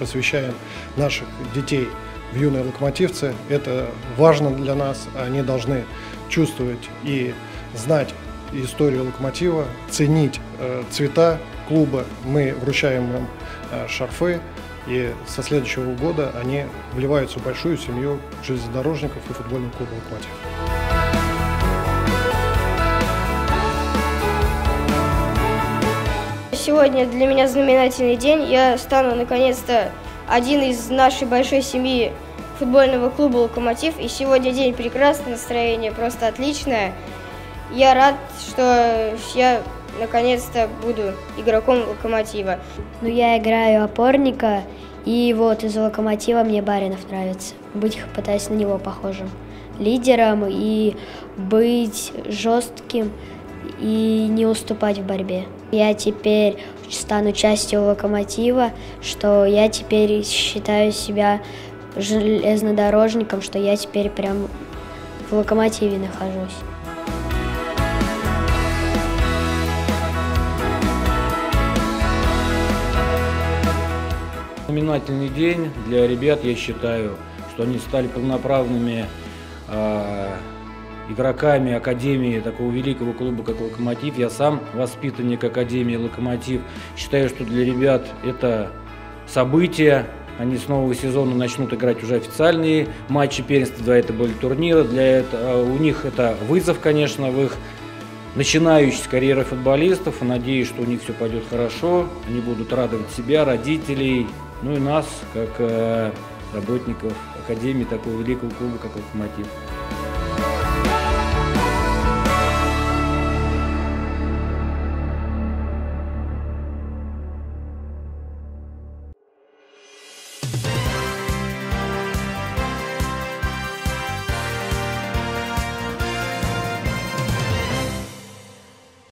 посвящаем наших детей в юные локомотивцы. Это важно для нас. Они должны чувствовать и знать историю Локомотива, ценить цвета клуба. Мы вручаем им шарфы, и со следующего года они вливаются в большую семью железнодорожников и футбольного клуба «Локомотив». Сегодня для меня знаменательный день. Я стану наконец-то один из нашей большой семьи футбольного клуба «Локомотив». И сегодня день прекрасный, настроение просто отличное. Я рад, что я наконец-то буду игроком «Локомотива». Ну, я играю опорника, и вот из «Локомотива» мне Баринов нравится. Пытаюсь на него похожим лидером и быть жестким и не уступать в борьбе. Я теперь стану частью «Локомотива», что я теперь считаю себя железнодорожником, что я теперь прям в «Локомотиве» нахожусь. Знаменательный день для ребят, я считаю, что они стали полноправными игроками академии такого великого клуба, как «Локомотив». Я сам воспитанник академии «Локомотив». Считаю, что для ребят это событие. Они с нового сезона начнут играть уже официальные матчи первенства, два это были турнира. У них это вызов, конечно, в их начинающейся карьеры футболистов. Надеюсь, что у них все пойдет хорошо. Они будут радовать себя, родителей, ну и нас, как работников академии такого великого клуба, как «Локомотив».